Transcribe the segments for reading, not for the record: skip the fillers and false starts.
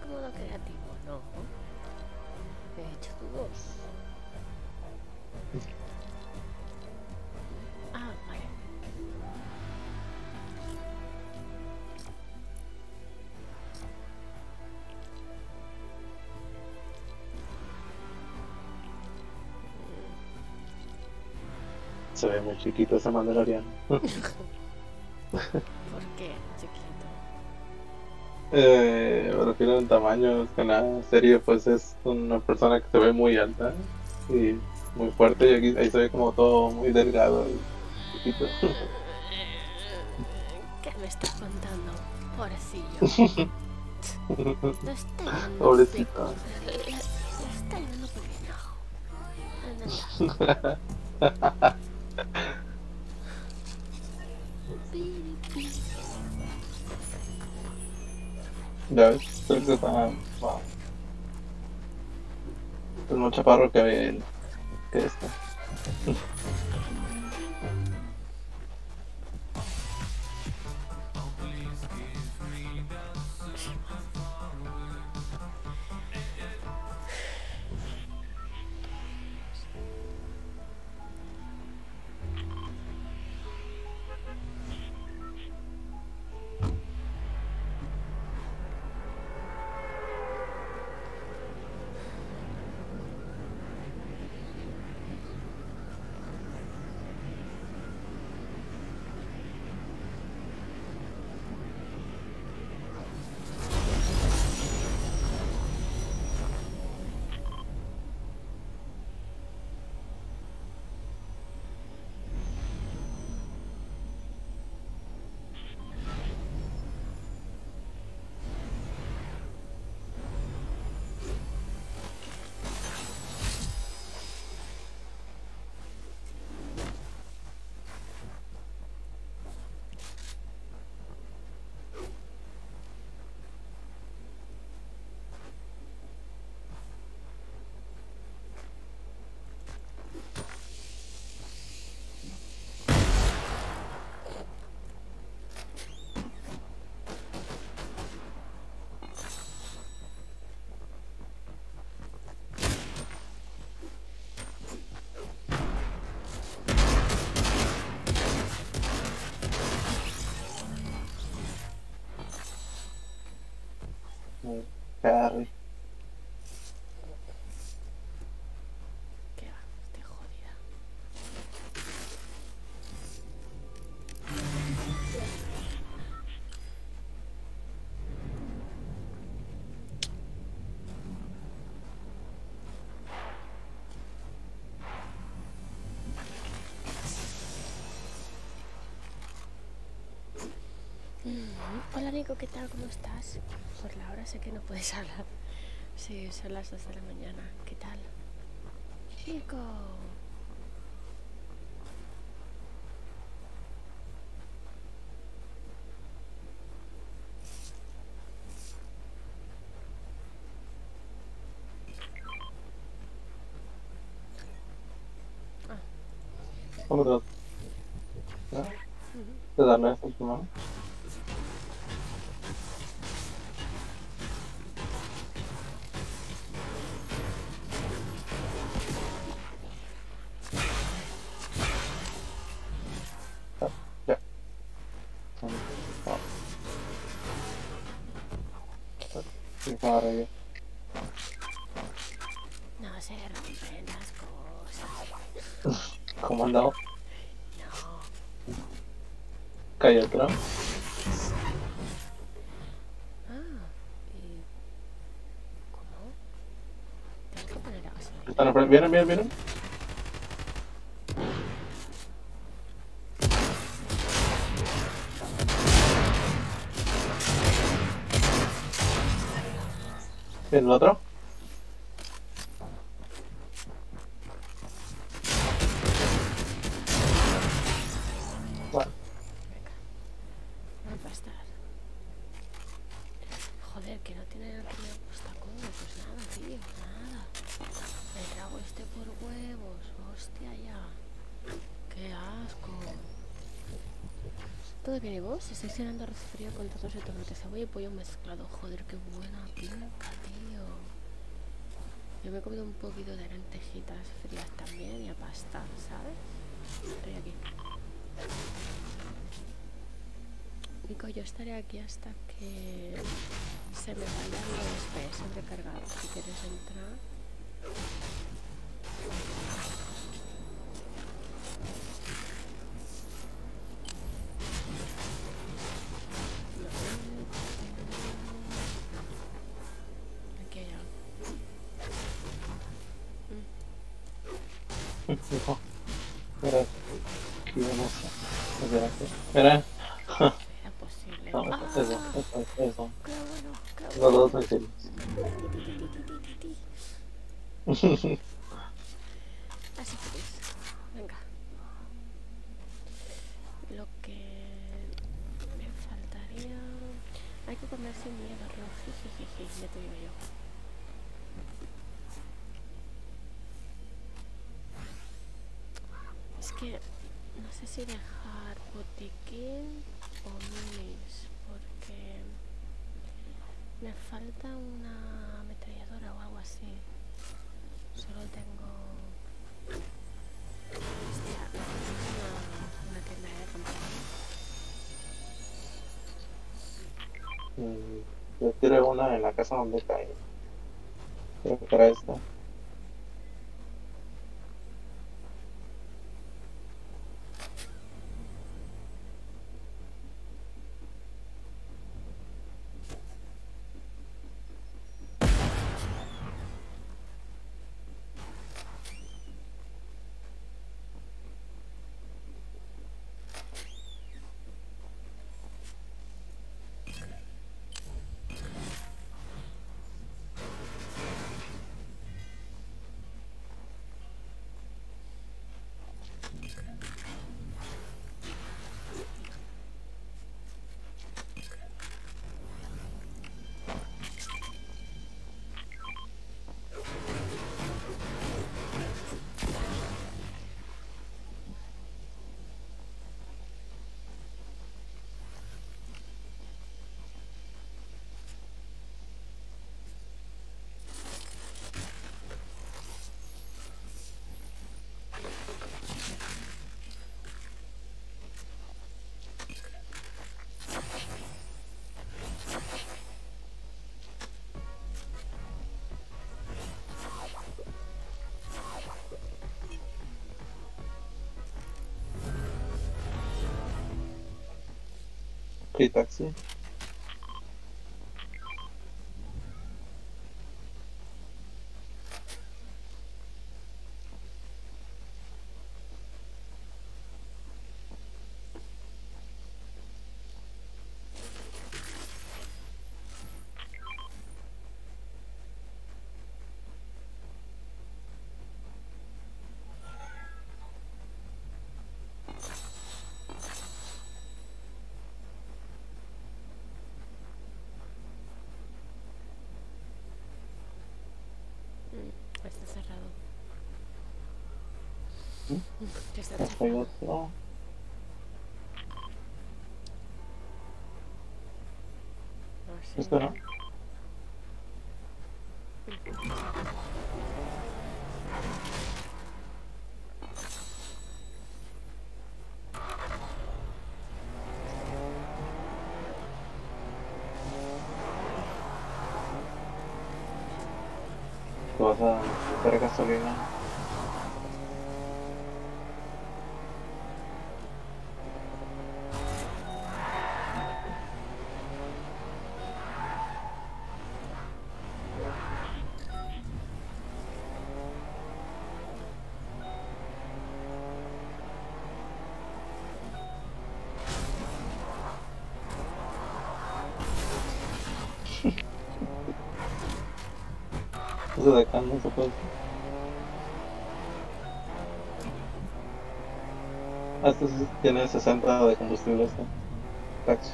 modo creativo, no. He hecho tú dos. Ah, vale. Se ve muy chiquito ese Mandaloriano. ¿Por qué, chiquito? Me refiero al tamaño, es que en la serie pues es una persona que se ve muy alta y muy fuerte y aquí ahí se ve como todo muy delgado y chiquito. ¿Qué me estás contando? Pobrecillo. Lo está llevando Pobrecito. Lo está llevando pequeñajo. Anda. Ya ves, creo que está wow, es más chaparro que este. Carry. ¿Qué va? Estoy jodida. Hola Nico, ¿qué tal? ¿Cómo estás? Por la hora sé que no puedes hablar. Sí, son las 2 de la mañana. ¿Qué tal? Nico. ¿Cómo te te darle eso a tu mano? Ah, ya. Ah, sí, para ya. No se rompen las cosas. ¿Cómo andado? No. Cállate, ¿no? Ah, ¿y cómo? Tengo que poner a gasolina. Están al frente. Vienen, vienen, vienen. Viene el otro. Bueno, Venga, no va a estar. Joder, que no tiene que me gusta comer. Pues nada, tío, nada. Me trago este por huevos. Hostia, ya. Qué asco. ¿Todo bien y vos? Estoy cenando arroz frío con trozos de tomate, cebolla y pollo mezclado. Joder, qué buena pinta, tío. Yo me he comido un poquito de lentejitas frías también y a pasta, ¿sabes? Estoy aquí. Nico, yo estaré aquí hasta que se me vayan los PS sobrecargados. Si quieres entrar. Aquí hay algo. Hijo, mira, aquí vamos a ver aquí. Mira, Era posible. no, ¡Ah! eso. ¡Qué bueno! ¡Qué Los bueno! dos tranquilos. Así feliz. Venga. Lo que me faltaría... Hay que comer sin miedo, jijijiji, ya te digo yo. Es que no sé si dejar botiquín o minis, porque me falta una ametralladora o algo así. Solo tengo... Hostia, una tienda de campaña. Yo tiré una en la casa donde caí. Creo que era esta. Free taxi. Está cerrado. ¿Mm? Está Hay cerrado. otro. No sé. Espera. Te vas a meter gasolina. Eso de acá no se puede. Ah, este sí tiene 60 de combustible este taxi.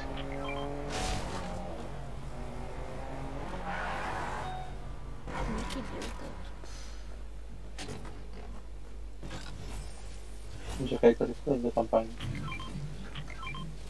1500. Mucho que hay de campaña.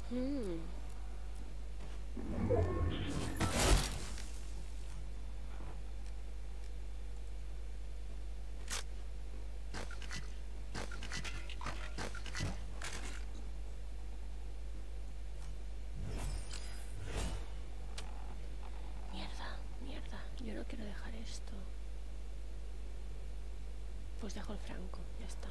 Mm. Mierda, mierda. Yo no quiero dejar esto. Pues dejo el franco, ya está.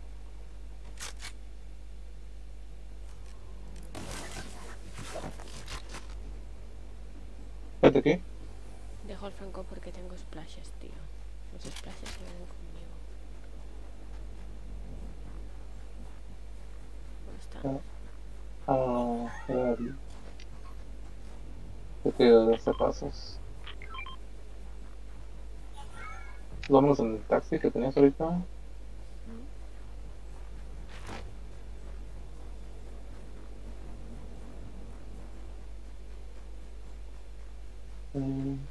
Espérate aquí. Dejo el franco porque tengo splashes, tío. Los splashes se vienen conmigo. ¿Dónde están? Te quedo de hacer pasos. Vámonos en el taxi que tenías ahorita. Mm,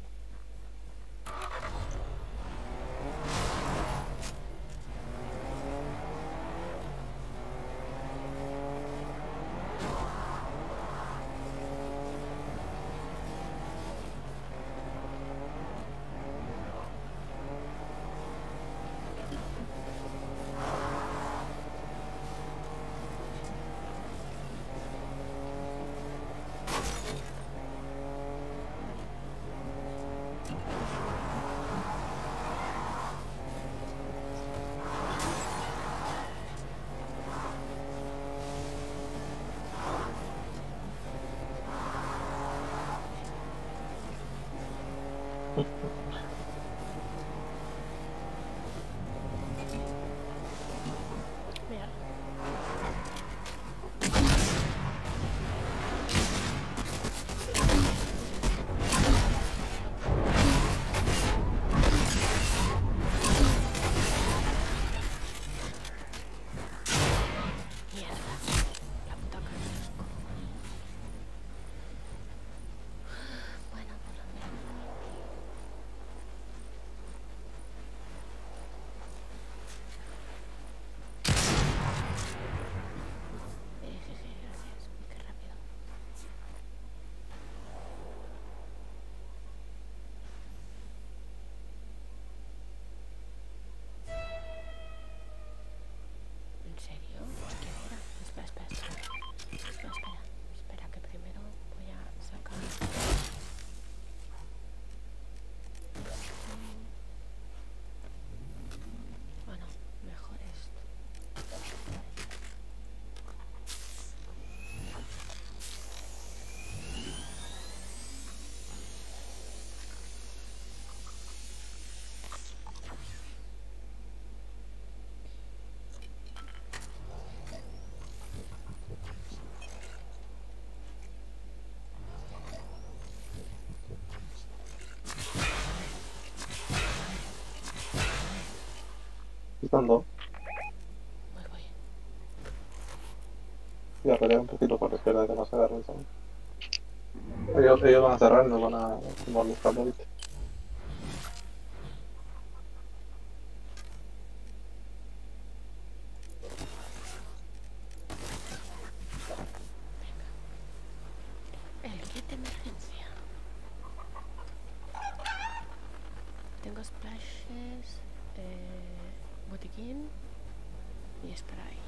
Mira. Mierda. La puta carrasco. Bueno, por lo menos. Jeje, gracias. Uy, qué rápido. ¿En serio? ¿Qué hora? Espera, espera, espera. Espera, espera. Espera, que primero voy a sacar. Bueno, mejor esto. Quitando. Voy, voy. Voy a pelear un poquito por la izquierda que no se agarren. ¿Sabes? Ellos van a cerrar y nos van a molestar ahorita. El kit de emergencia. Tengo splashes, botiquín y spray.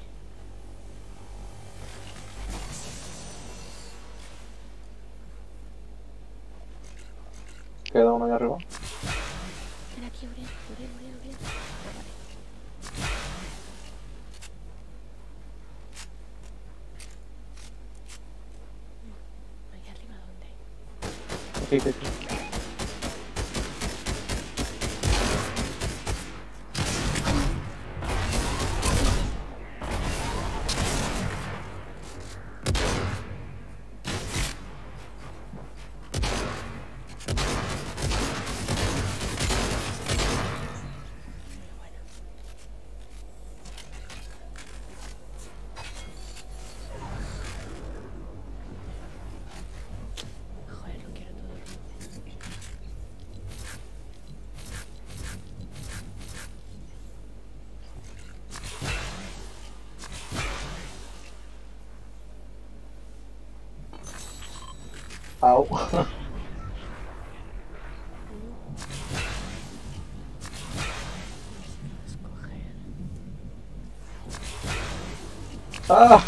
Queda uno ahí arriba. Ven aquí, Uriel, Uriel, Uriel, Uriel. Ah, vale. Ahí arriba, ¿dónde? Aquí, aquí, aquí. Muy bueno. Joder, lo quiero todo. Au. Escoger. ¡Ah!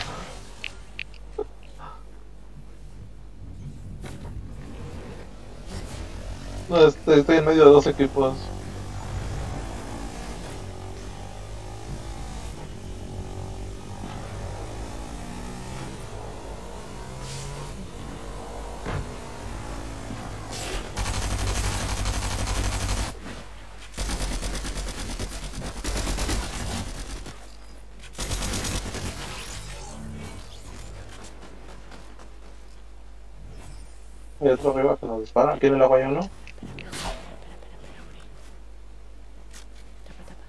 No, estoy en medio de dos equipos. Hay otro arriba que nos dispara. ¿Quién el agua y uno? Tapa, tapa.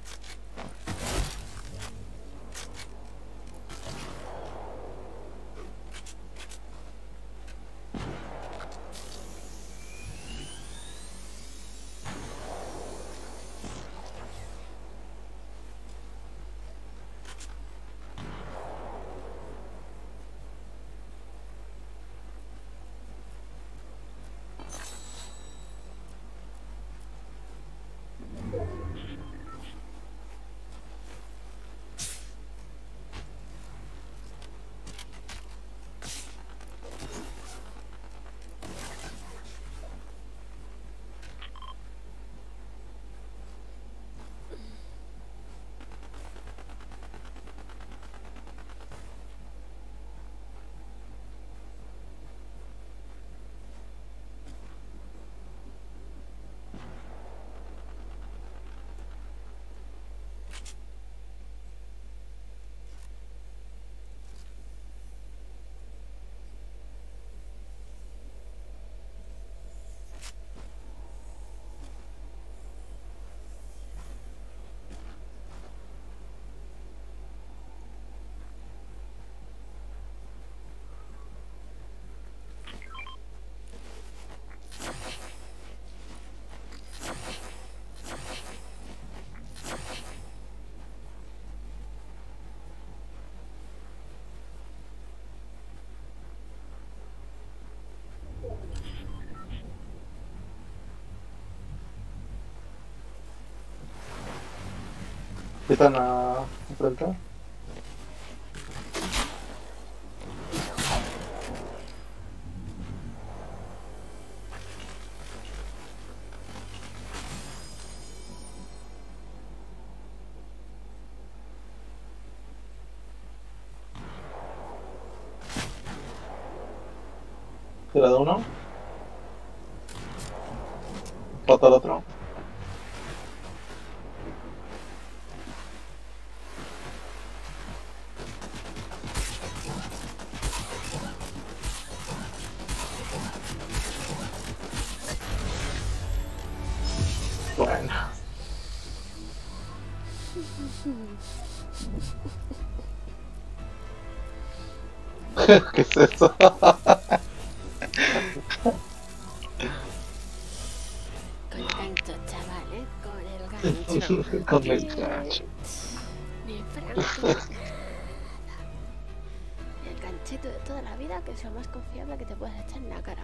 ¿Quitan a enfrentar? ¿Tirado uno? ¿Roto el otro? Bueno. ¿Qué es eso? Con el gancho, chavales, con el gancho. Con el gancho. Ni Franco. El ganchito de toda la vida, que es lo más confiable que te puedes echar en la cara.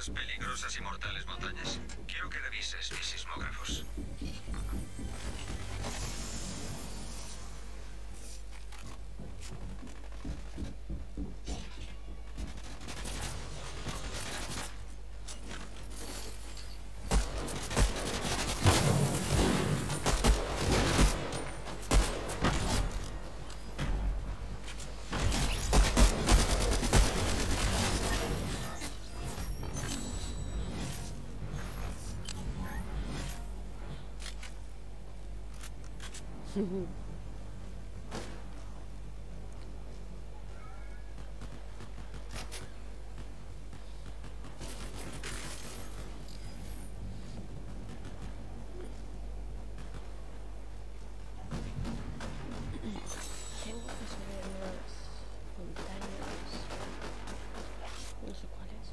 estas peligrosas y mortales montañas. Quiero que revises mis sismógrafos. Tengo que subir unas montañas. No sé cuáles.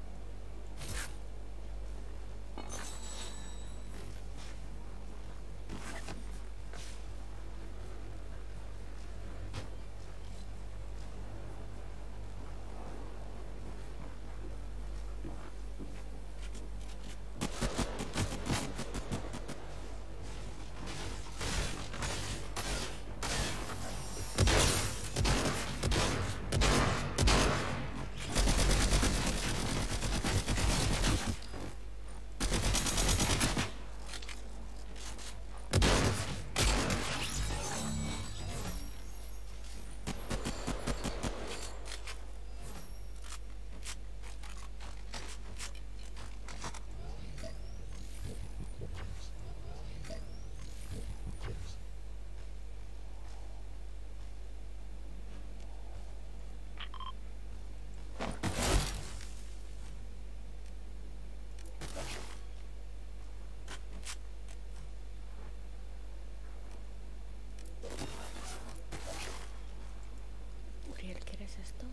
Uriel, ¿quieres esto?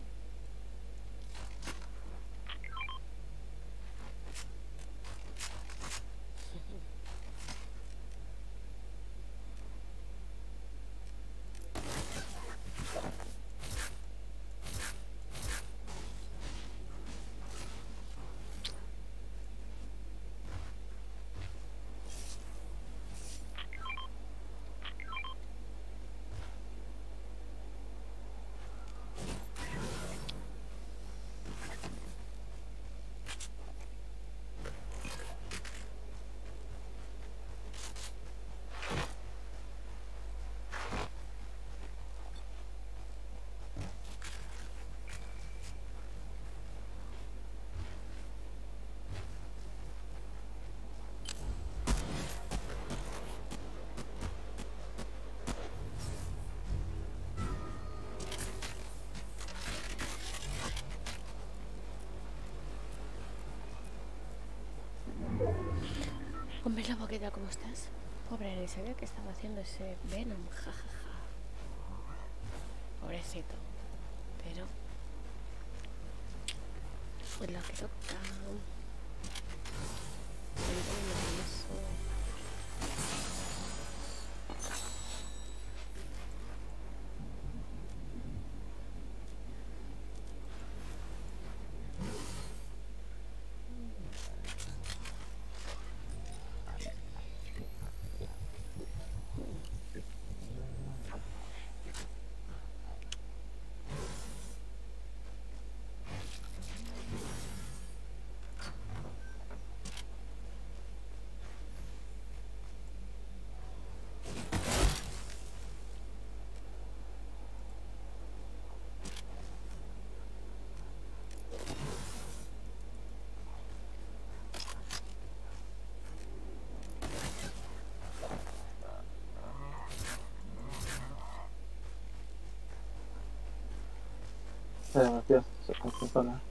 Hombre, la boqueta, ¿cómo estás? Pobre, ni sabía que estaba haciendo ese Venom, jajaja. Pobrecito. Pero es lo que toca. Cuéntame con eso. Matías, se consola.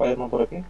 Spider-Man por aquí.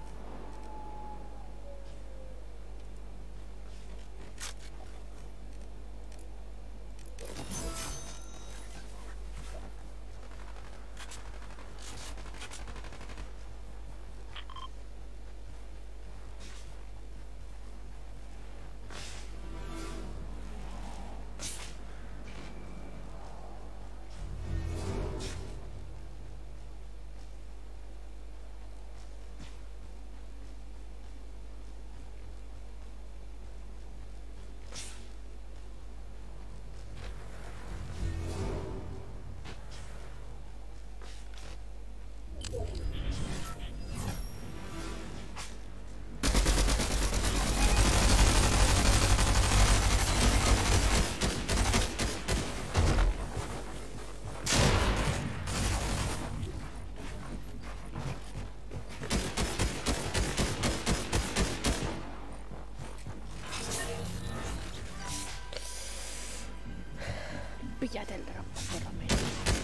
Píllate el drop, por lo menos.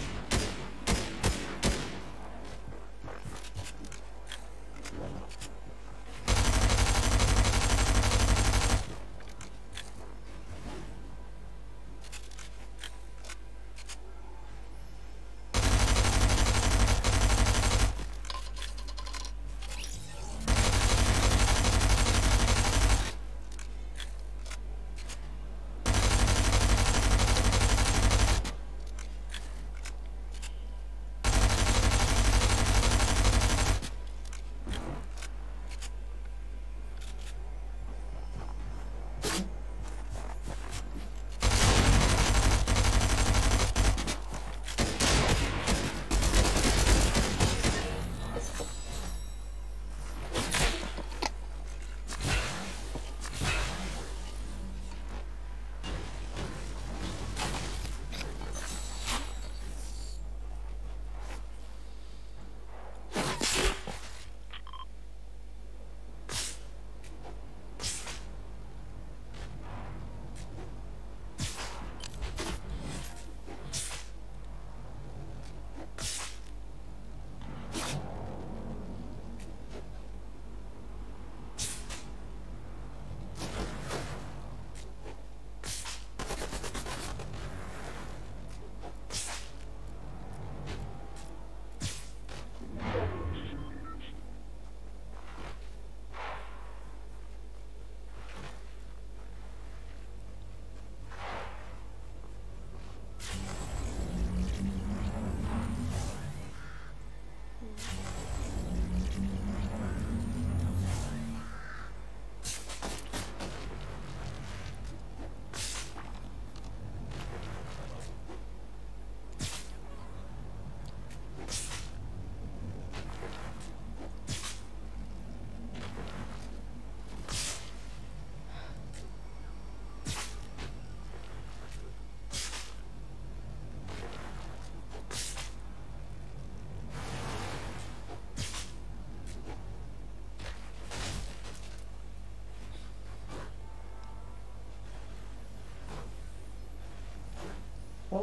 Oh.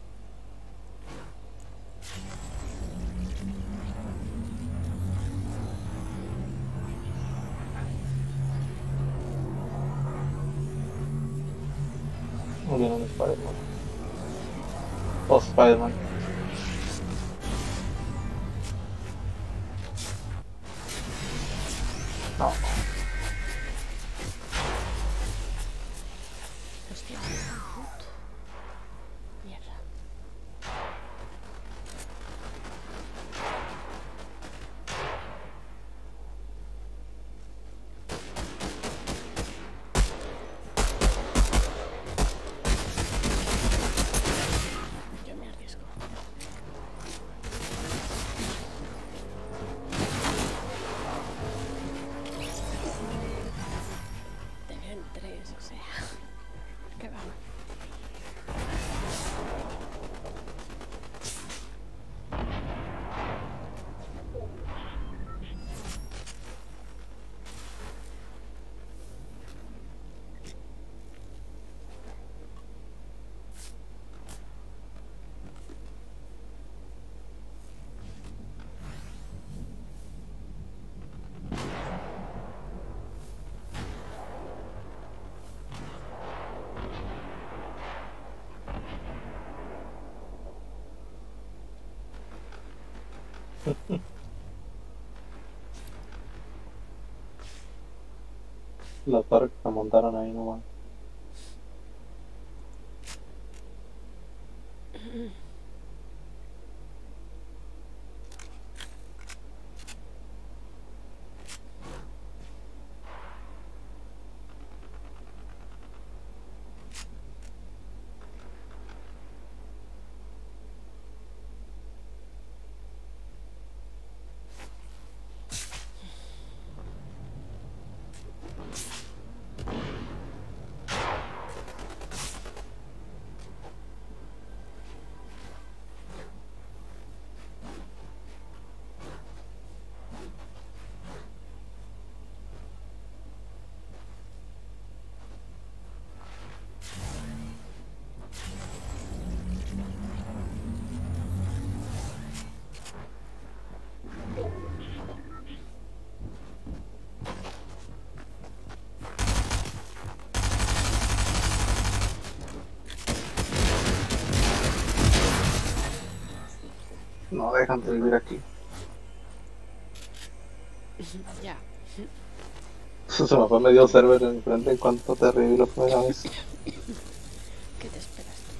No viene un Spider-Man. Oh, Spider-Man. No. Hostia, mierda. Yo me arriesgo. Las torres que se montaron ahí nomás. No dejan de vivir aquí. Ya. Se me fue medio server enfrente en cuanto te reviví la primera vez. ¿Qué te esperas tú?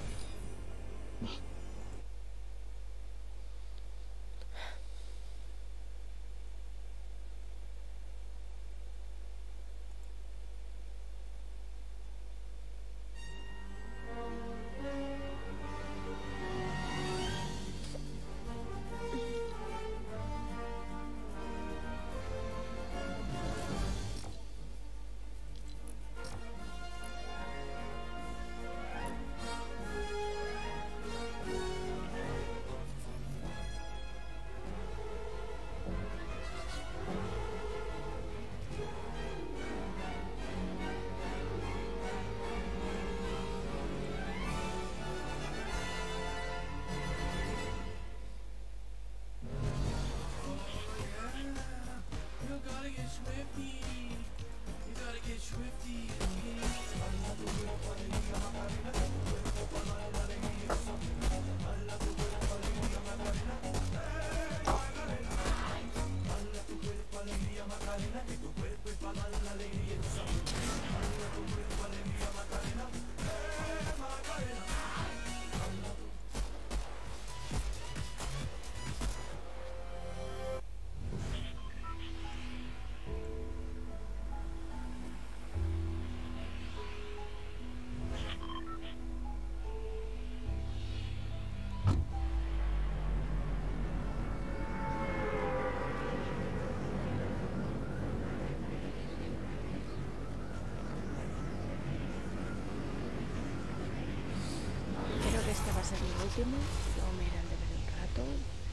Creo que este va a ser mi último. Luego me iré al deber un rato.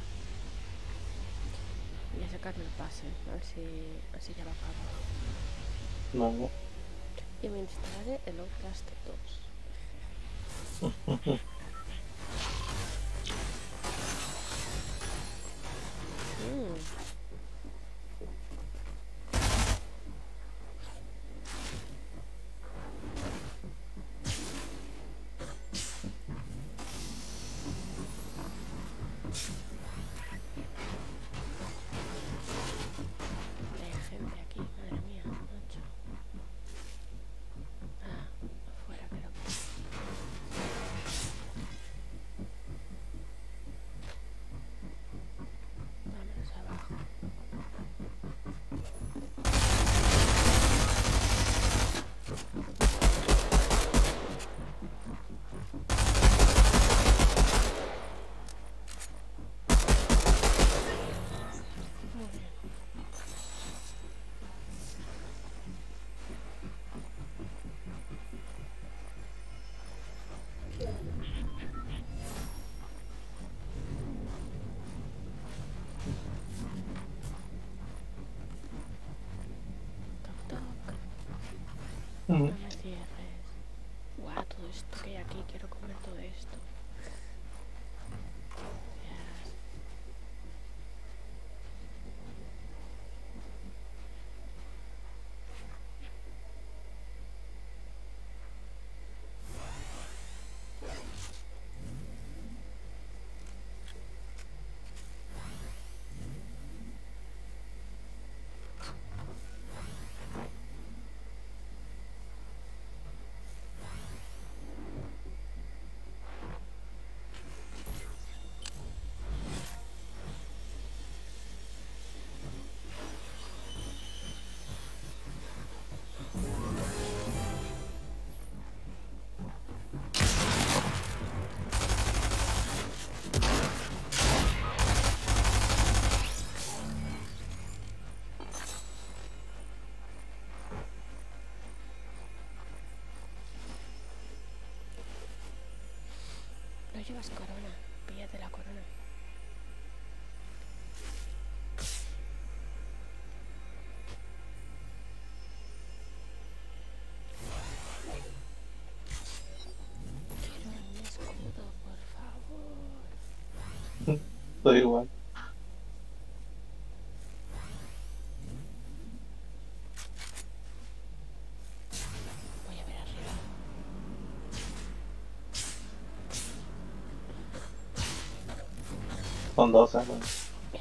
Y a sacarme el pase. A ver si ya lo acabo. No. Y me instalaré el Outlast 2. Hay gente aquí, madre mía, macho. Ah, afuera creo que. Vámonos abajo. Muy bien. Toc, toc. No me cierres. Guau, todo esto que hay aquí. Quiero comer todo esto. Yes. llevas corona. Píllate la corona. Quiero un escudo, por favor. Estoy igual. Voy a ver arriba. Son 12, ¿no? Mierda.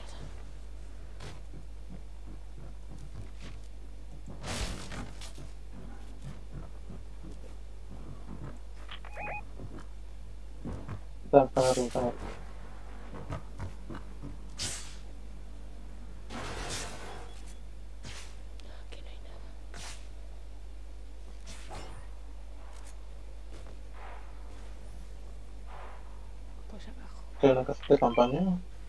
Están arriba, están arriba. Aquí no hay nada. Pues abajo. ¿Qué hay una casa de campaña?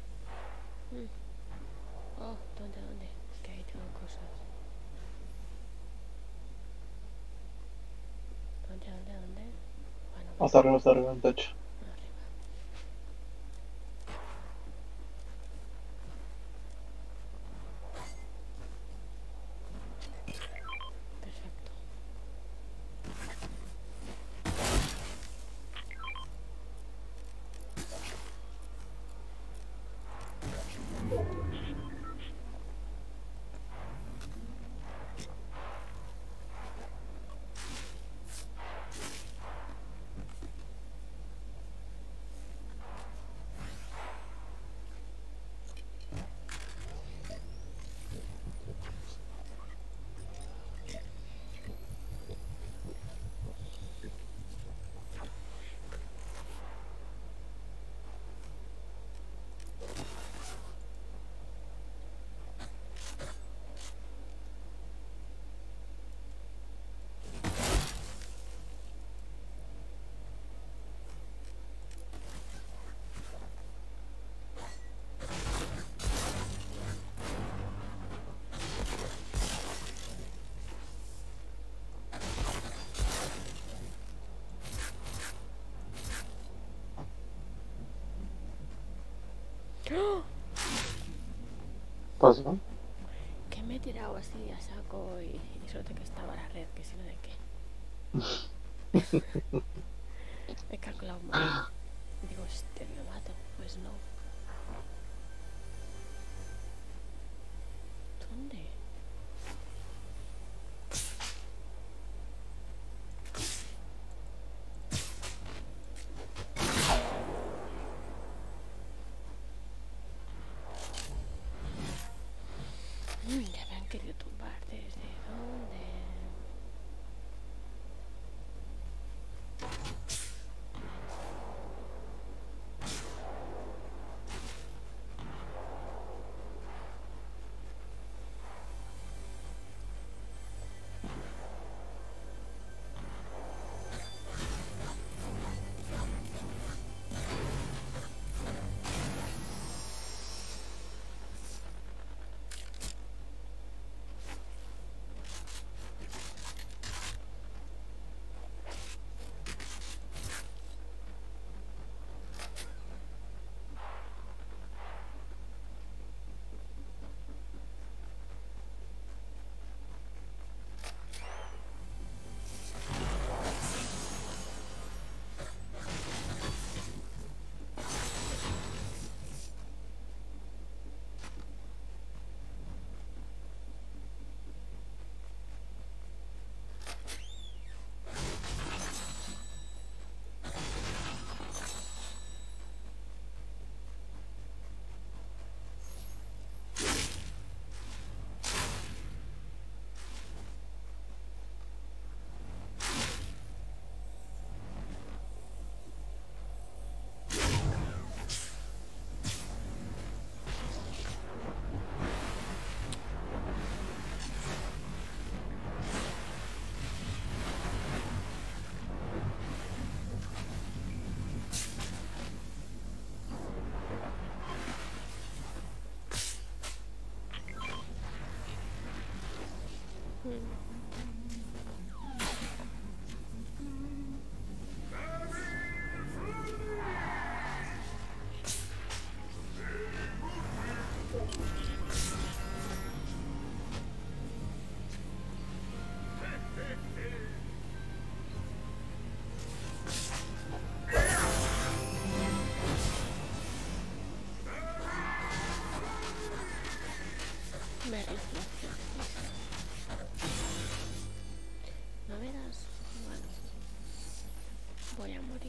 Oh, ¿dónde? Que ahí tengo cosas. ¿Dónde? Bueno, Hasta arriba, en el techo. arriba. Perfecto. ¡Oh! ¿Pasó? Que me he tirado así a saco y suerte que estaba la red, que si no de qué. He calculado mal. Digo, este me mato. Pues no. ¿Dónde? Ya me han querido tumbar. ¿Desde dónde?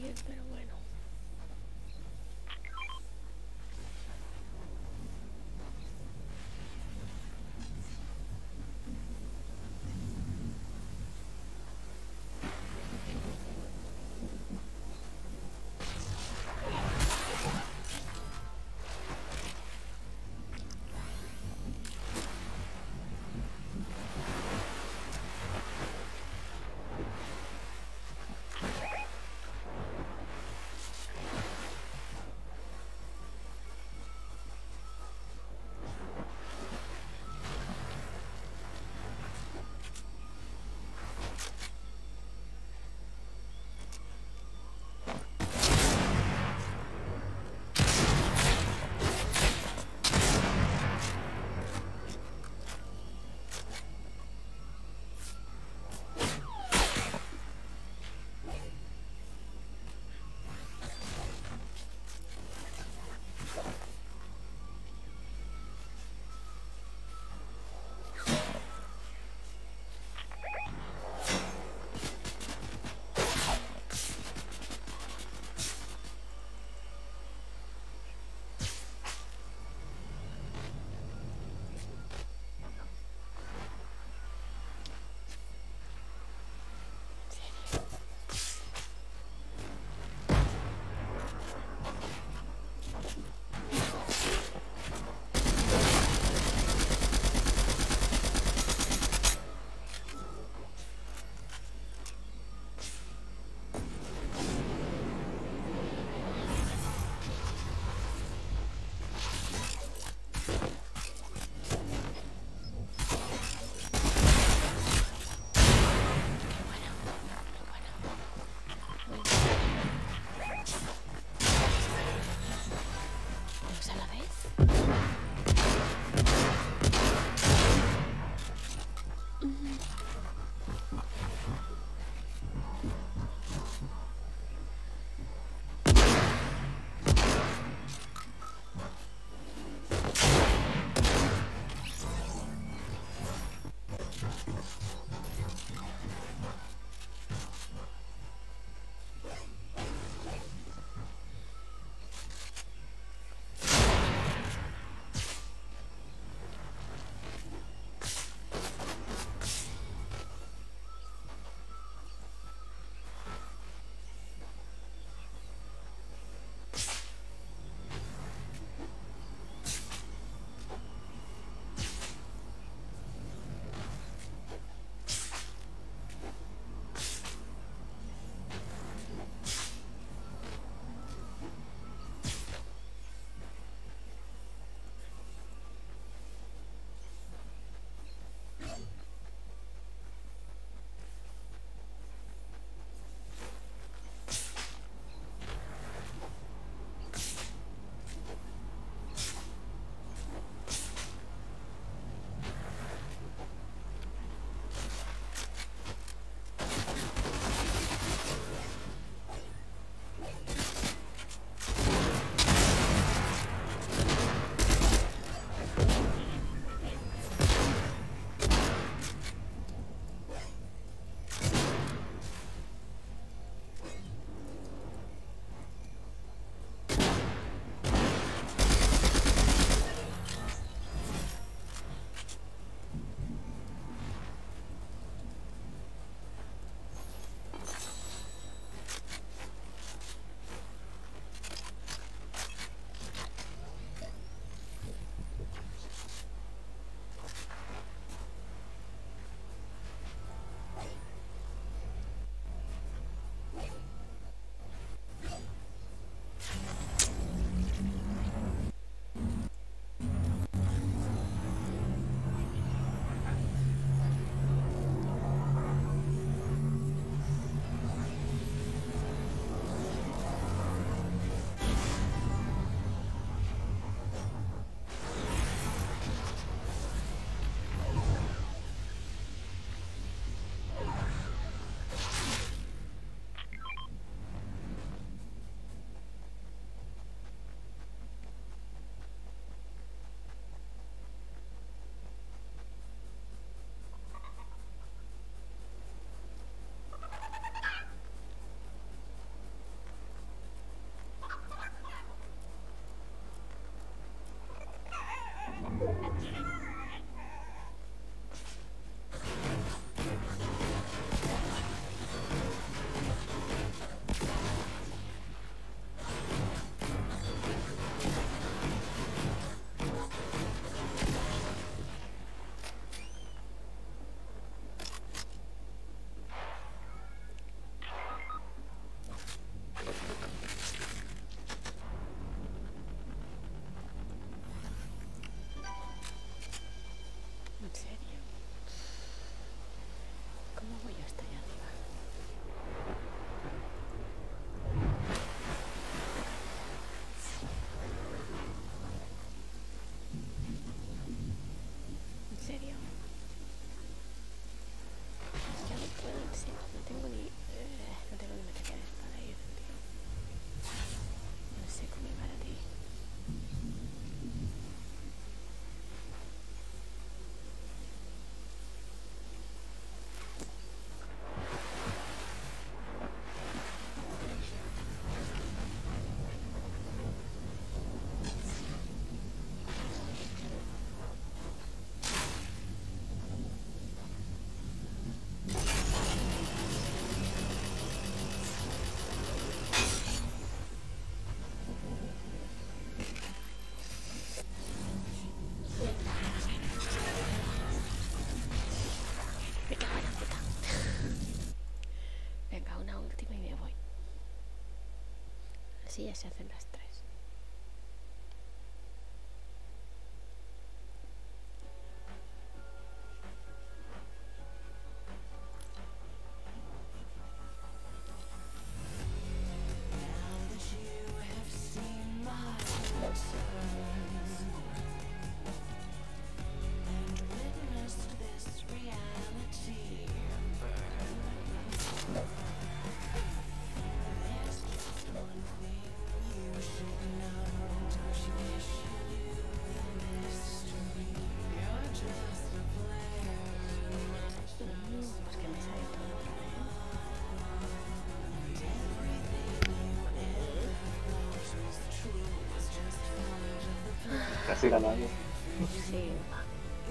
bien, pero bueno. Así ya se hacen las 3. Pues que me sale todo otra Casi ganando. vez. Sí, va.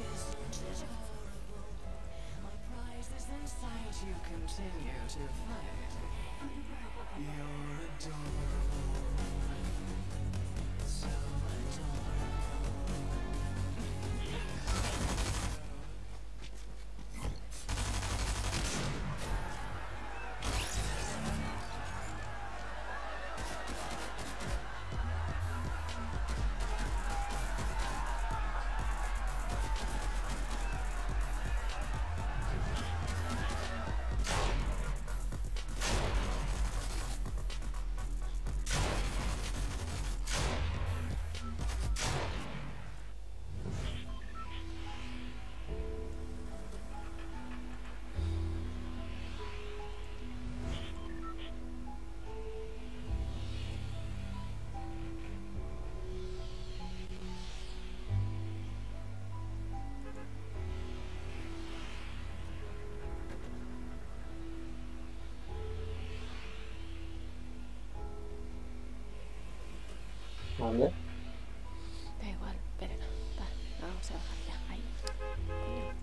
¿Vale? Da igual, pero no. Va, vamos a bajar ya. Ahí. Coño.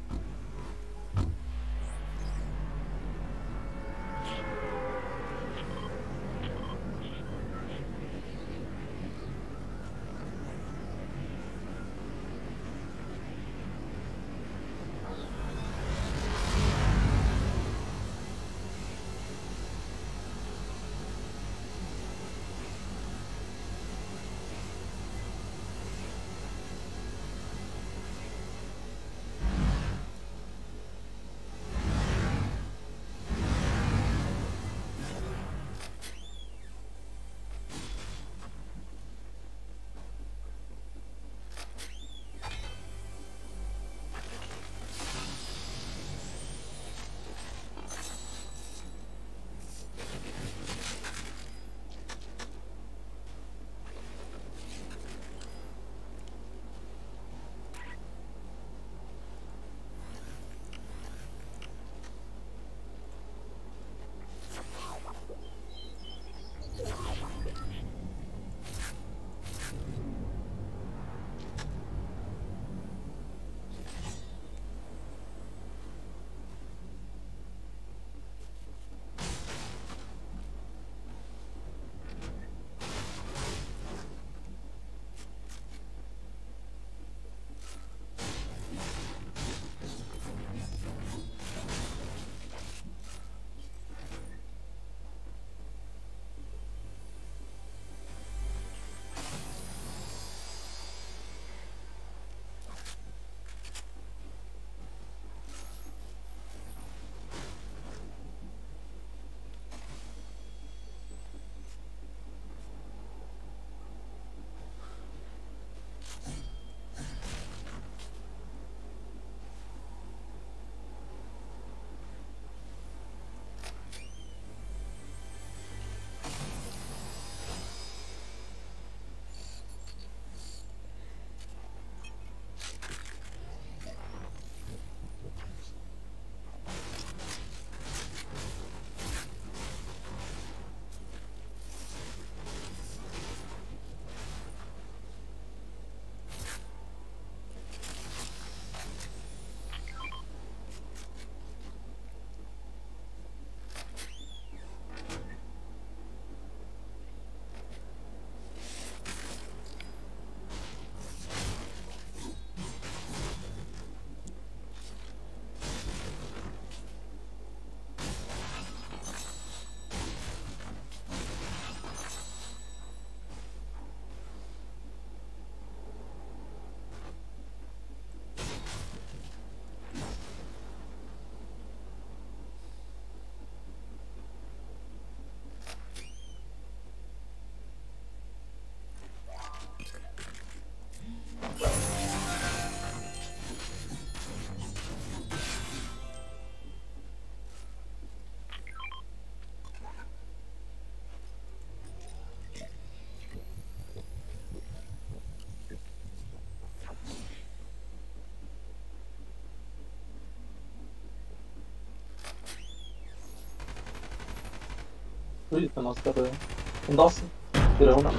Uy, este no está re... Un 12. Tira uno.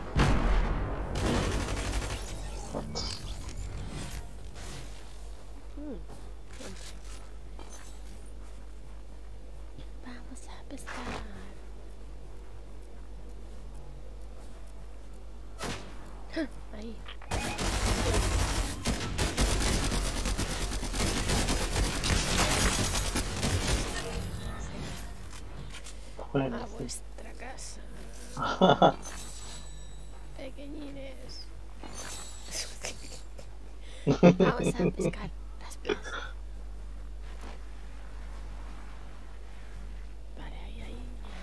Mm, 11. Vamos a pescar. ¡Ja! Ahí. Bueno, A sí. vuestra casa, pequeñines. Vamos a pescar las plas. Vale, ahí.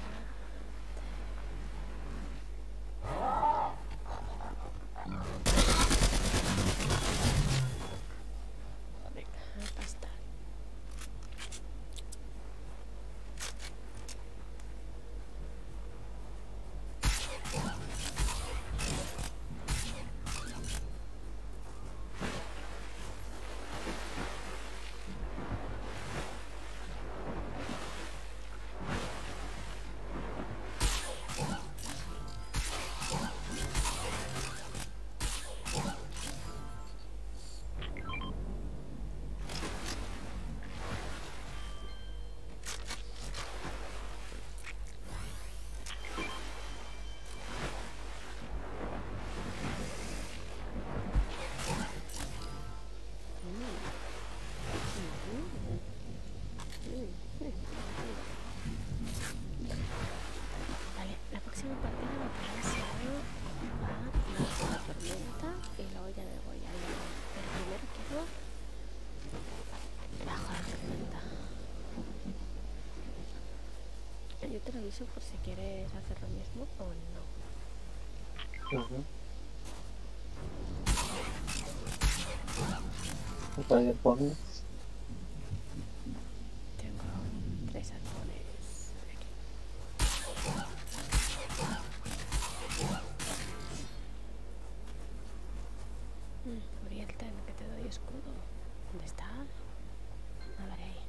Venga, a pastar. Vale, la próxima partida me parece a la tormenta y luego ya me voy a ir. Pero primero quiero bajo la tormenta. Yo te lo aviso por si quieres hacer lo mismo o no. Ujú. Ahí pones. Tengo 3 arpones aquí. Uriel, ten, que te doy escudo. ¿Dónde está? A ver ahí.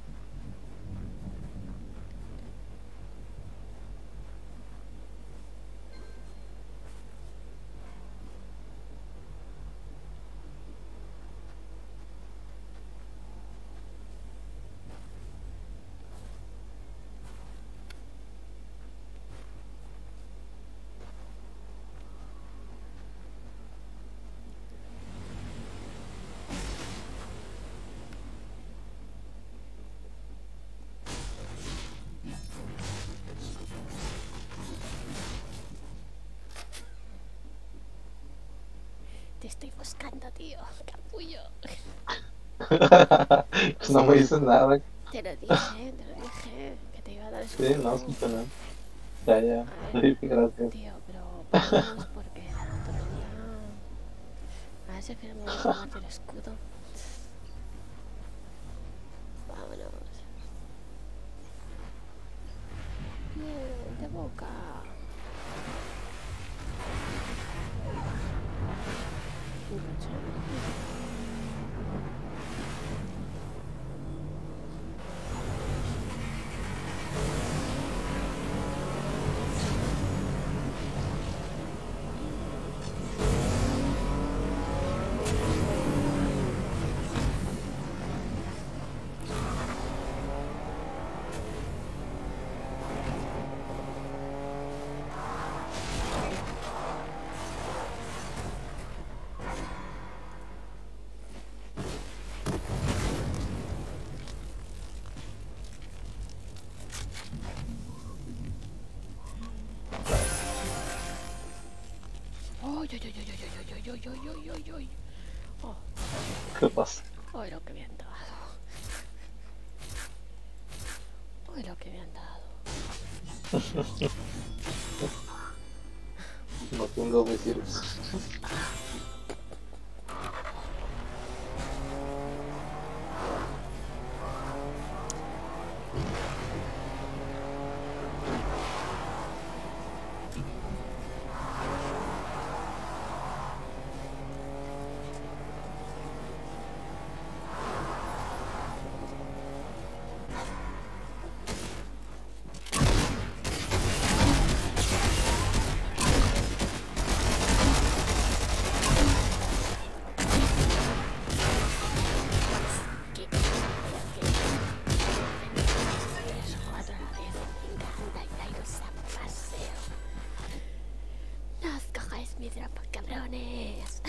Te estoy buscando, tío. Capullo. Pues no me dices nada. Te lo dije. Que te iba a dar escudo. Sí, no, escucha nada. Ya. A ver, Sí, gracias. tío, pero vamos porque la tormenta... A ver si al final me voy a tomar yo el escudo. Vámonos. Bien, de boca. Uy. Oh, ¿Qué pasa? hoy lo que me han dado. Hoy lo que me han dado. No tengo vecinos. Mis drapos cabrones.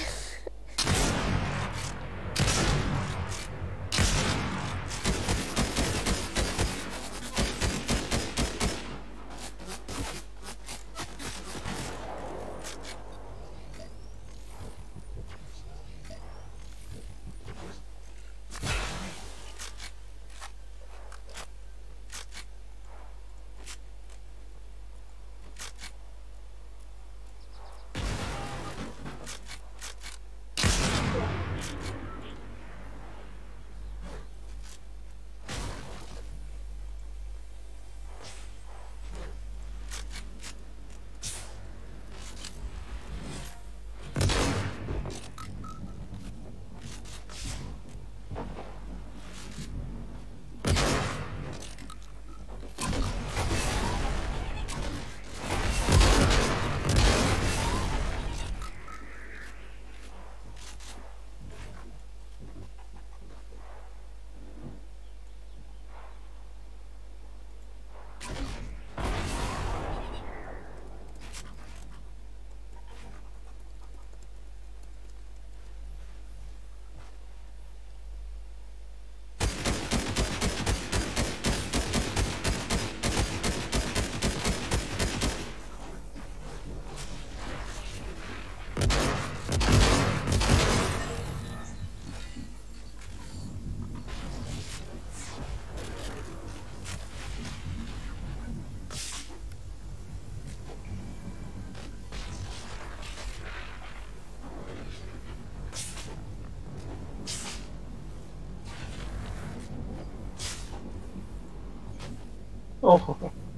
Ojo.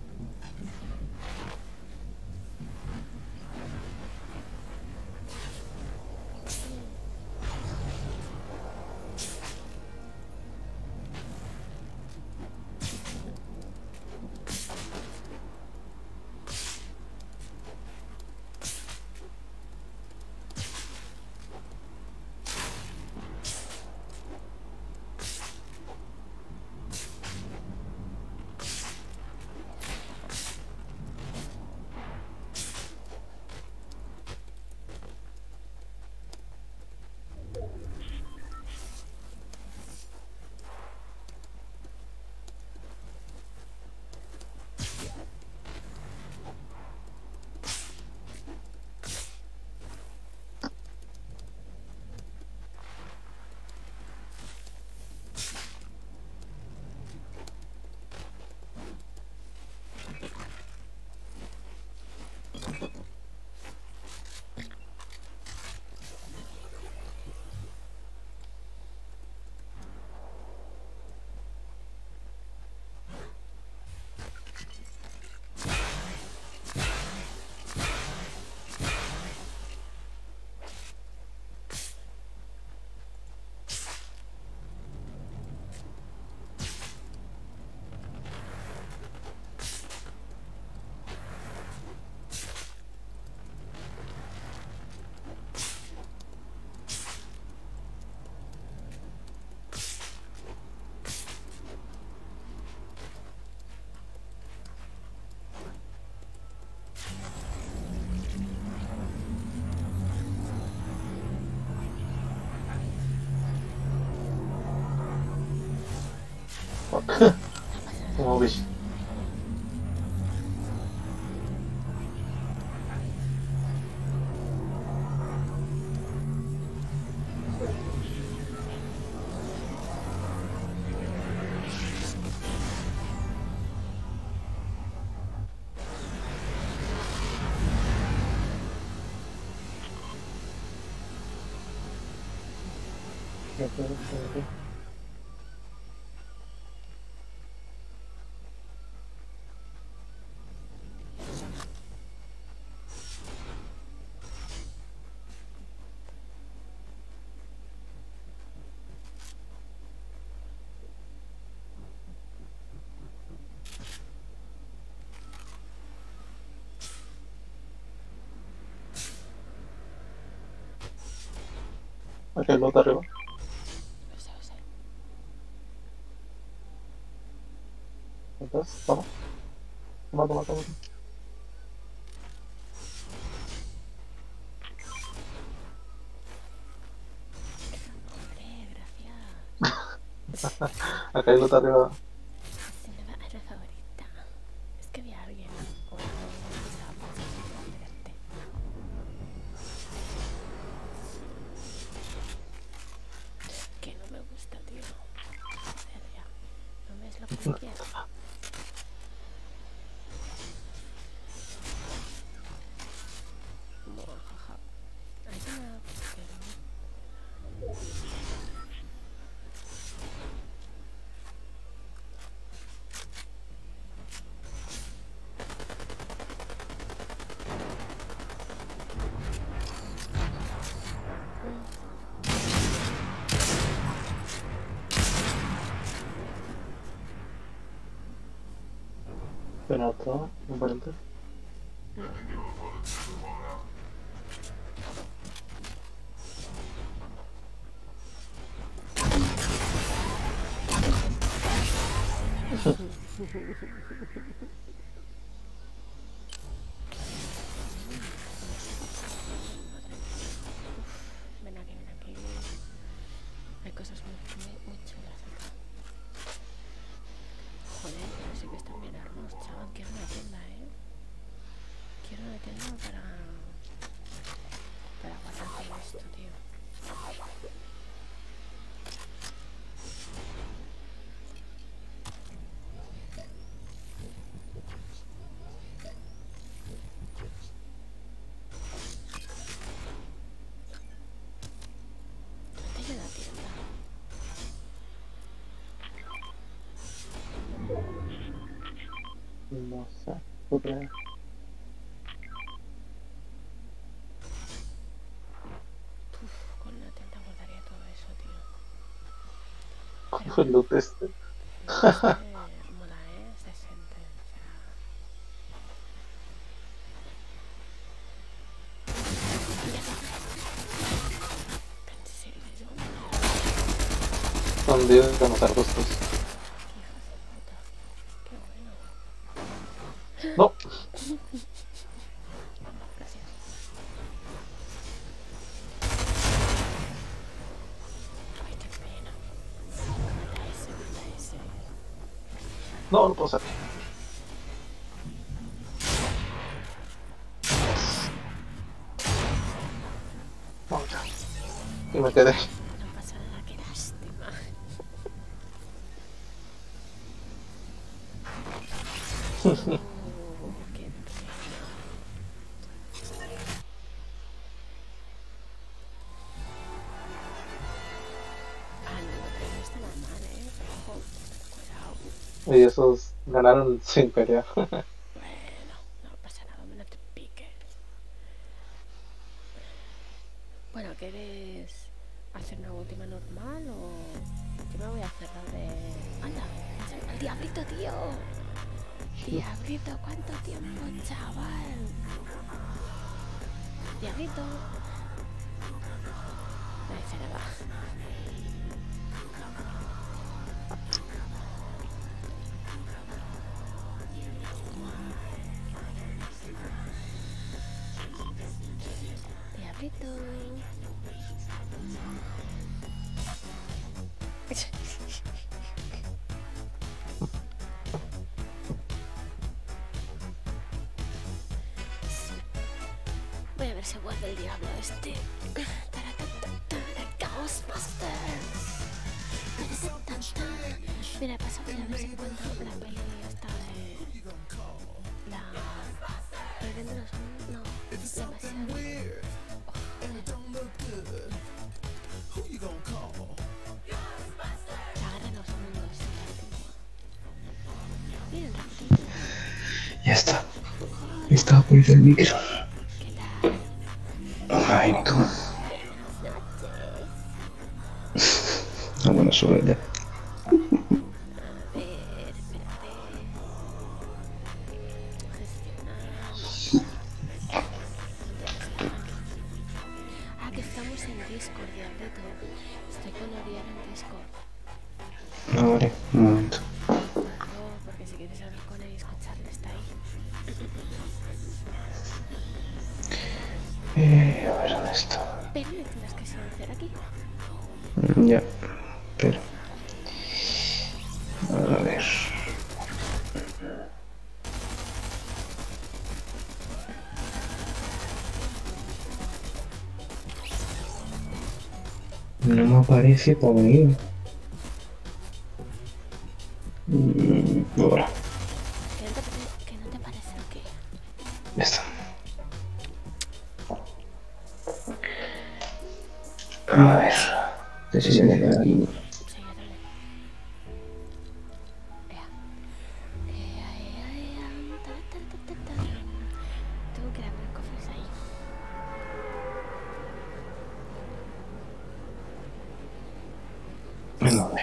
Como ves. Aquí el lote arriba. Lo sé, lo sé. Entonces, vamos. Toma, toma, toma. Acá hay nota arriba. Es la favorita. Es que había alguien. O no estaba pensando en verte. Que no me gusta, tío. Joder, ya. ¿No ves lo que quiero? Buah, jaja. Hay una... Pero otro, aparente. Ven aquí, ven aquí. Hay cosas muy chulas acá. Joder, pero sí que están bien armados, chaval. Quiero una tienda, Quiero una tienda para guardar todo esto, tío. ¿Dónde hay una tienda? No sé. Otra. Uf, con una tienda guardaría todo eso, tío. ¿Cuál fue el loot este? Mola, es decente. O sea... ¿En serio? Son 10 de los arbustos. Qué bueno. No. Gracias. Ay, qué pena. Mata ese. No, no puedo hacer. No, ya. Y me quedé. No pasa nada, qué lástima. Qué pena. Ah, no, pero no está nada mal, Ojo, cuidado. Y esos ganaron sin pelear. Bueno, no pasa nada, no te piques. Bueno, ¿quieres hacer una última normal o...? Yo me voy a hacer la de... ¡Anda! ¡El diablito, tío! Diablito, ¿cuánto tiempo, chaval? Diablito. Ahí se le va. Diablito. Voy a ver si vuelve el diablo este. Ghostbusters. Mira, pasa a ver si encuentro la peli esta de... La... El viento de los... No, demasiado... La guerra de los mundos. Miren, rapidito. Ya está. Estaba poniendo el micro. ¿Qué tal? Ay, tú. Buenas noches. No, buena suerte. A ver, espérate. Gestionar. Ah, que estamos en Discord, diablito. Estoy con Oriana en Discord. No, vale, un momento. Claro, porque si quieres hablar con él y escucharle, está ahí. A ver, ¿dónde está? Pero le tendrás que silenciar aquí. Ya, pero... No me aparece por ahí. Ahora, Que no te parece o qué? ya está. A ver. Decisión de aquí. Sí, yo también. Ea. Tengo que ir a abrir cofres ahí. ¿En dónde?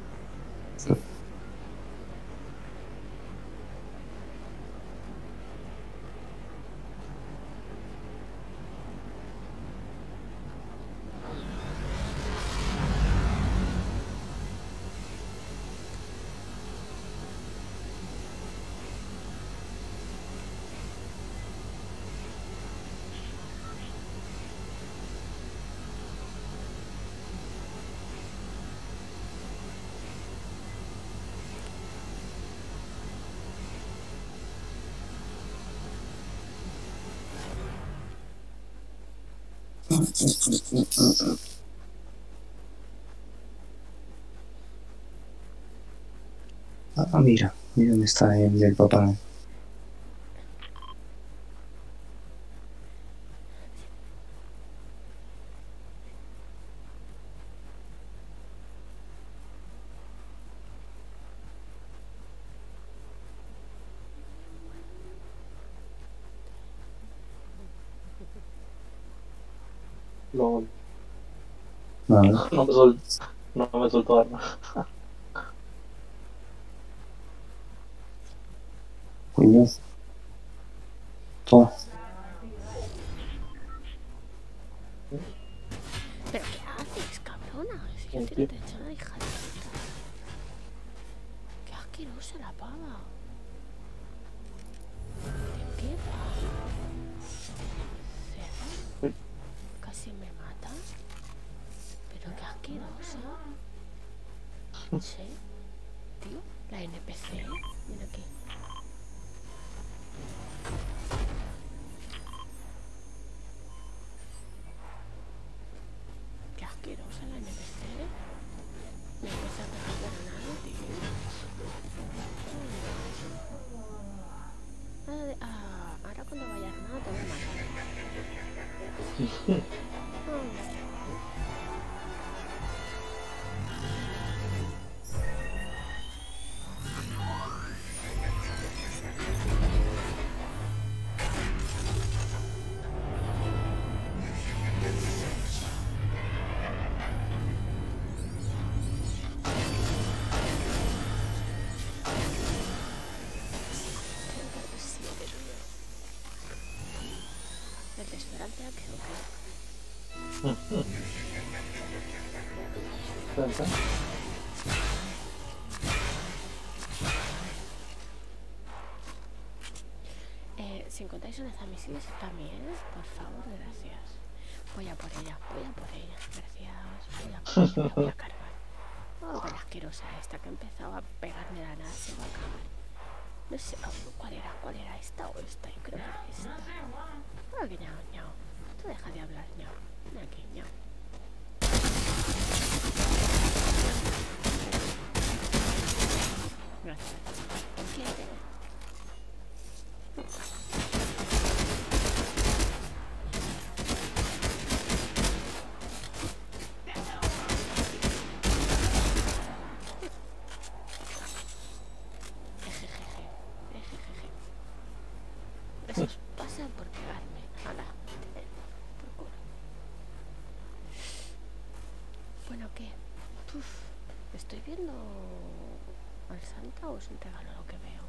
Ah, mira. Mira dónde está el papá. No, Vale. no me soltó arma. Coño. Toma. ¿Pero qué haces, cabrona? Si yo ¿En tiro qué? techada, hija de puta. Qué asquerosa la pava. ¿De qué va? ¿Cerda? Uy. Casi me mata. Pero qué asquerosa. Sí. Tío, la NPC. Mira aquí. Qué asquerosa la NPC. Me empieza a pegar granada, tío. Ahora cuando vaya a nada te voy a matar. El de Esperanza creo que... ¿Verdad? Si encontráis una Zamisis también, por favor, gracias. Voy a por ella, gracias. Voy a por ella, la voy a cargar. Oh, con la asquerosa esta que ha empezado a pegarme la nada, se va a acabar. No sé, ¿cuál era esta o esta? Yo creo que era esta. Ah, que ñao, ñao. Tú deja de hablar, ñao. Ven aquí, ñao. Gracias. ¿Qué te... Esos pasan por pegarme. Hala, por culo. Bueno, ¿qué? Uf, ¿estoy viendo al Santa o es un regalo lo que veo?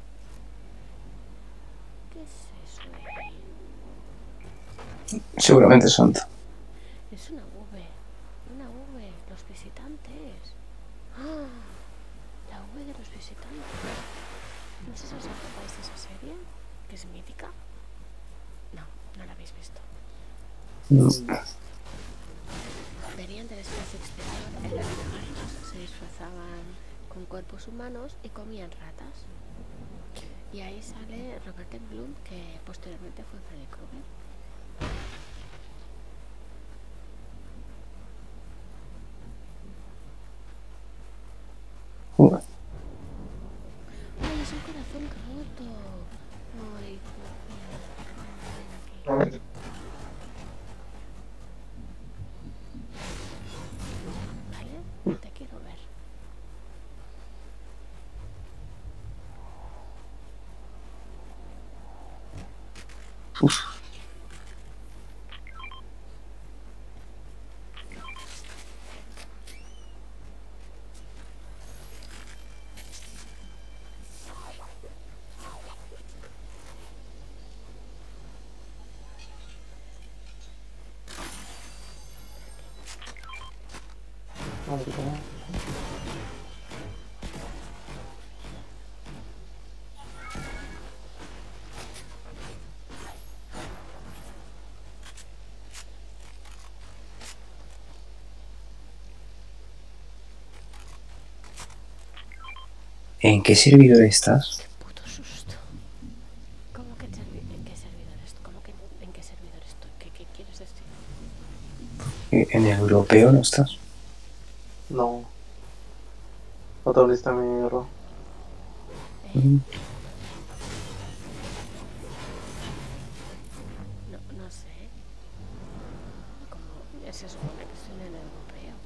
¿Qué es eso de ahí? Seguramente Santa. Es una V, los visitantes. ¡Ah! La V de los visitantes. No sé si os acordáis de esa serie, que es mítica. No, no la habéis visto. No. Venían del espacio exterior, eran lagartos, se disfrazaban con cuerpos humanos y comían ratas. Y ahí sale Robert Englund, que posteriormente fue Freddy Krueger. Joder. Ay, es un corazón roto. Ay, No, ven aquí. ¿Vale? Te quiero ver. Uf. no. ¿En qué servidor estás? Puto susto. ¿Cómo que en qué servidor estoy? ¿Cómo que en qué servidor estoy? ¿Qué quieres decir? ¿En el europeo no estás? No. No te abriste mi error. ¿Eh? No sé. ¿Cómo se supone que estoy en el europeo?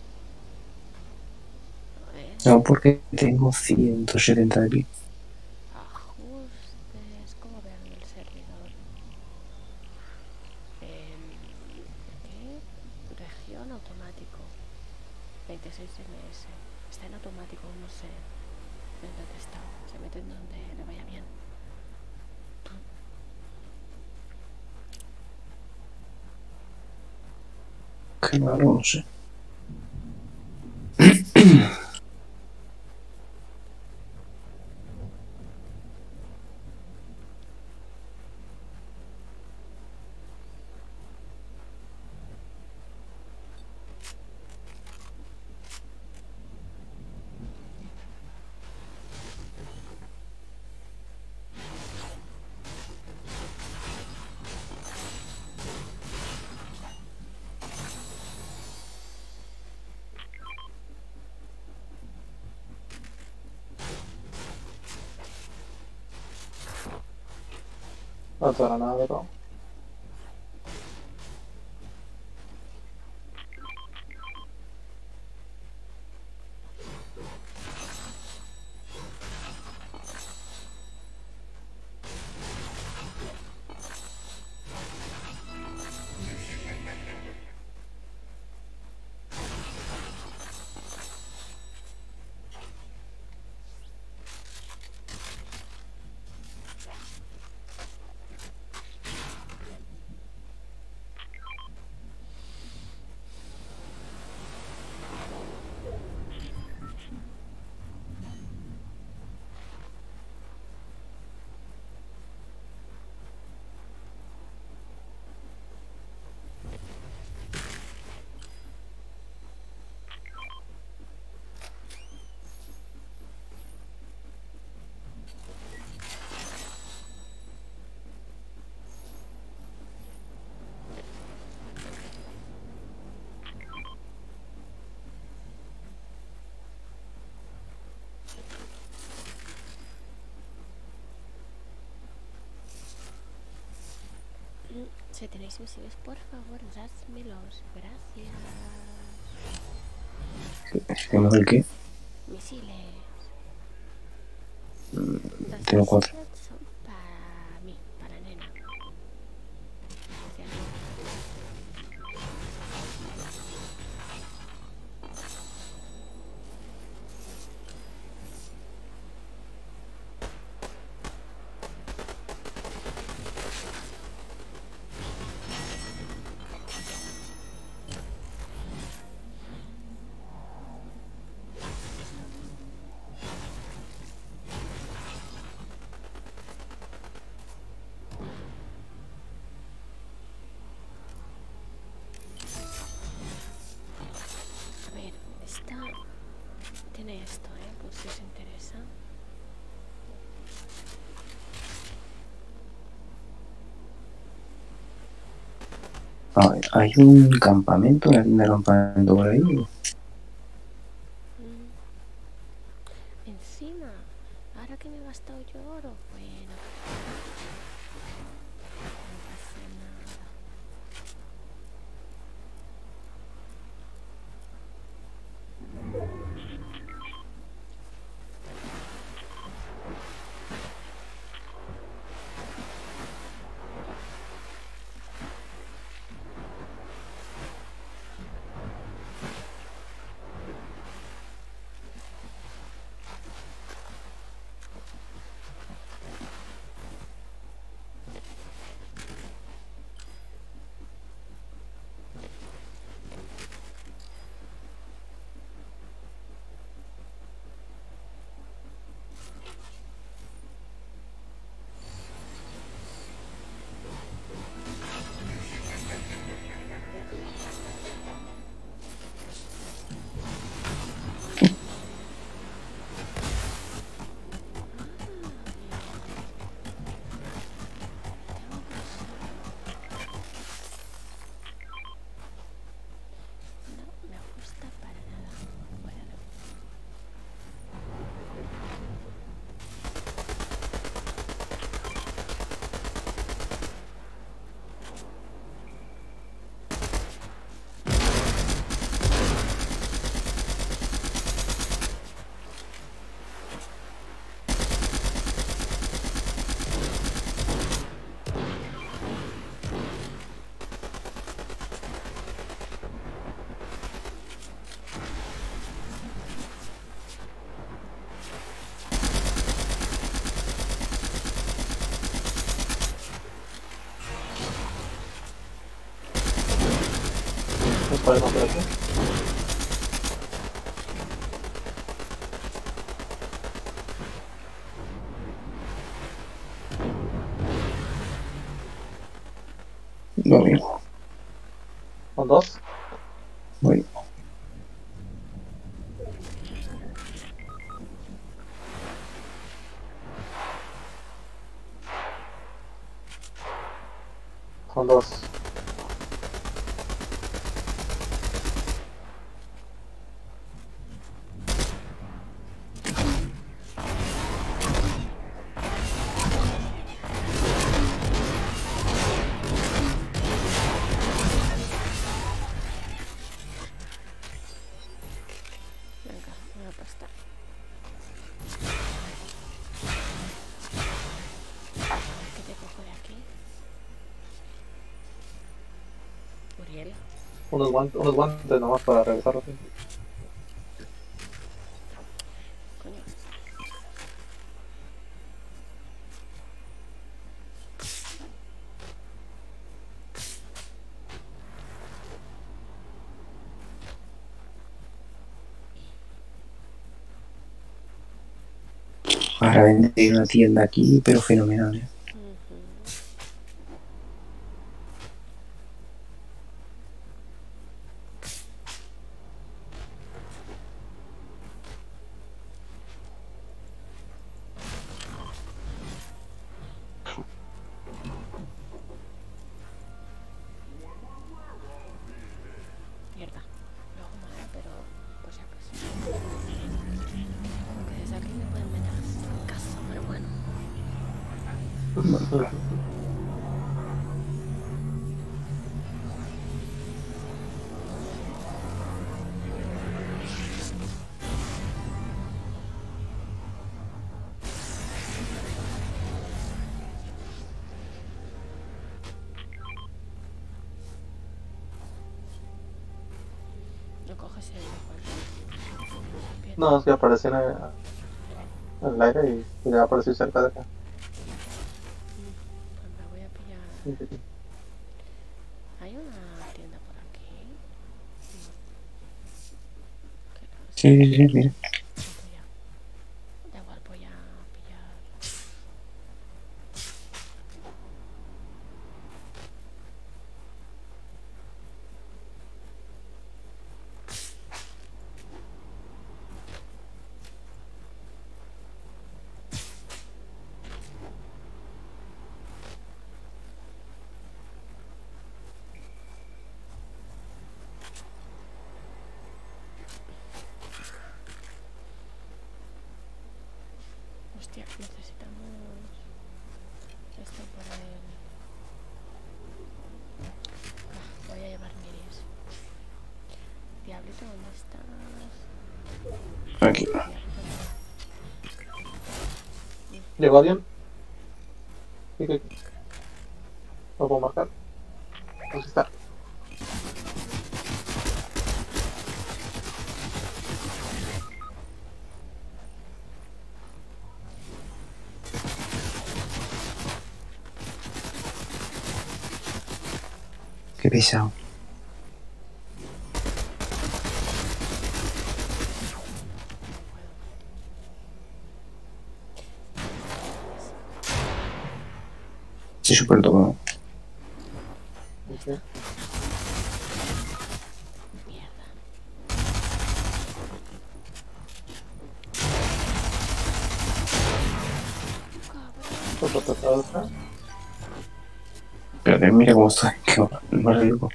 No, porque tengo 170 de pico. Ajustes. ¿Cómo vean el servidor? ¿Qué? Región automático. 26 ms. Está en automático, no sé en dónde está. Se mete en donde le vaya bien. Claro, no sé. No te hará nada, bro. Si tenéis misiles, por favor, dádmelos. Gracias. ¿Tengo el qué? Misiles. Los Tengo 4. misiles son para mí, para nena. Gracias. A ver, esta tiene esto, por si os interesa. A ver, ¿hay un campamento? ¿Una tienda de campamento por ahí? ¿Puedes hacer eso? Lo mismo. ¿Con dos? Voy. Con dos. Venga, voy a apostar. ¿Qué te cojo de aquí? Uriel. Unos guantes nomás para regresar así. Coño. Ahora vender una tienda aquí, pero fenomenal, ¿eh? Ujú. Mierda. Luego madera, pero por si acaso. Aunque desde aquí me pueden meter en casa, pero bueno. No coges el Juan. Bien. No, es que apareció en el aire y ya apareció cerca de acá. Pues me voy a pillar. Sí, sí, sí. ¿Hay una tienda por aquí? No. Que no sé. Sí, sí, sí, mira. Pues ya. Da igual, voy a pillar. Hostia, necesitamos esto por el... voy a llevar miris. Diablito, ¿dónde estás? Aquí. Diablito, ¿Llegó alguien? Sí, que lo puedo marcar. Aquí está. Qué pesado. Estoy súper tocado. ¿dónde está? Mierda. Cabrón. Otro tratado acá. Espérate, mira cómo está. Qué mal loco.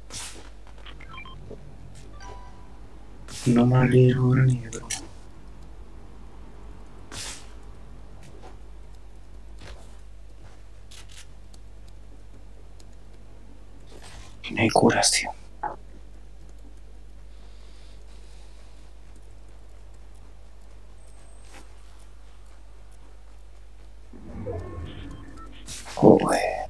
No me alegro, negro. No hay curas, tío. Joder.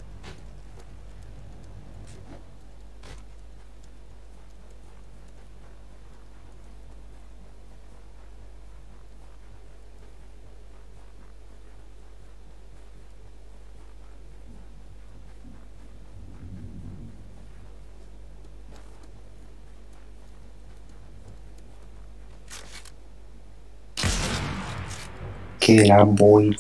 Que la voy.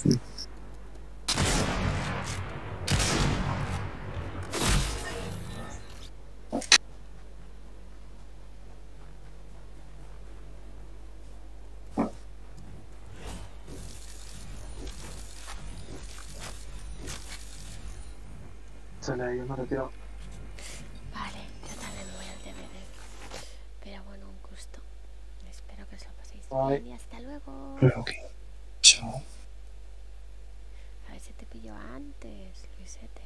Sale, yo me retiro. Vale, yo también me voy al DVD. Pero bueno, un gusto. Espero que os lo paséis Bye. bien y hasta luego. Ok. Chao. A ver si te pillo antes, Luisete.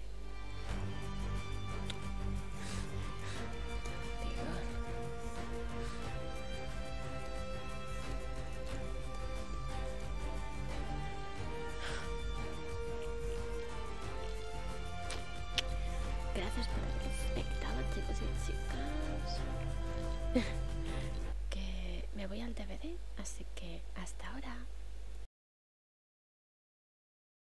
Dios. Gracias por haber espectado, chicos y chicas. Que me voy al DVD, así que hasta ahora.